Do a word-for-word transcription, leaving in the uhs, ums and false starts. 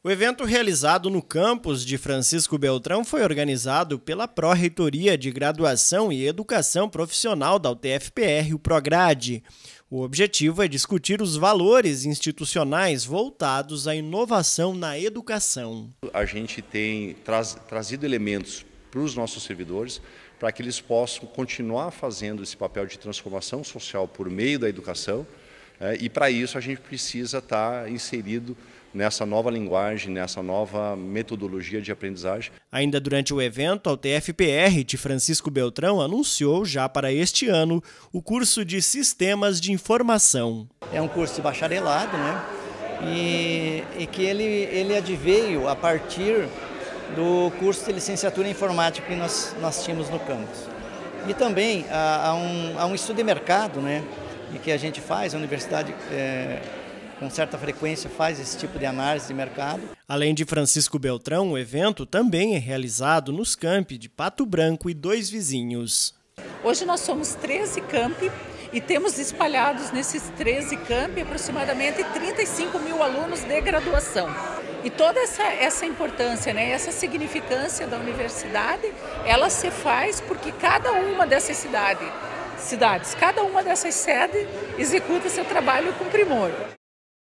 O evento realizado no campus de Francisco Beltrão foi organizado pela Pró-Reitoria de Graduação e Educação Profissional da U T F P R, o Prograde. O objetivo é discutir os valores institucionais voltados à inovação na educação. A gente tem traz, trazido elementos para os nossos servidores para que eles possam continuar fazendo esse papel de transformação social por meio da educação, é, e para isso a gente precisa estar inserido nessa nova linguagem, nessa nova metodologia de aprendizagem. Ainda durante o evento, a U T F P R de Francisco Beltrão anunciou já para este ano o curso de Sistemas de Informação. É um curso de bacharelado, né? E, e que ele, ele adveio a partir do curso de licenciatura em informática que nós, nós tínhamos no campus. E também há, há, um, há um estudo de mercado, né? E que a gente faz, a universidade é, com certa frequência faz esse tipo de análise de mercado. Além de Francisco Beltrão, o evento também é realizado nos campi de Pato Branco e dois vizinhos. Hoje nós somos treze campi e temos espalhados nesses treze campi aproximadamente trinta e cinco mil alunos de graduação. E toda essa, essa importância, né, essa significância da universidade, ela se faz porque cada uma dessas cidades, cidades, cada uma dessas sedes executa seu trabalho com primor.